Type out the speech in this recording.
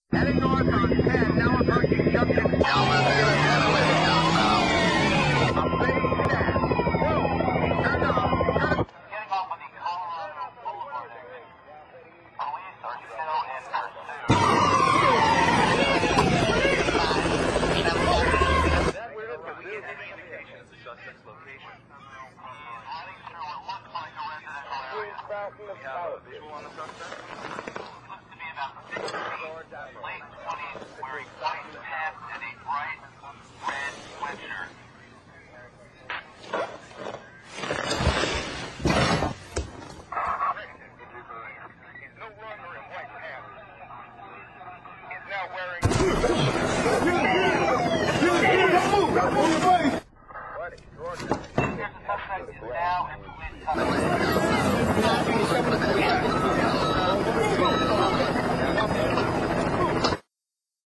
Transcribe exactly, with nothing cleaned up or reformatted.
Heading north on ten, now approaching junction. Gentlemen, they're going to head away southbound. A big stand. Whoa, turned off. Turn. Getting off on the Colorado Boulevard exit. Police are still in pursuit. That where is it? We get any indication of the suspect's location. He's running through what looks like a residential area. We have a visual on the suspect. Looks to be about six feet, late twenties, wearing white pants and a bright red sweatshirt. He's no longer in white pants. He's now wearing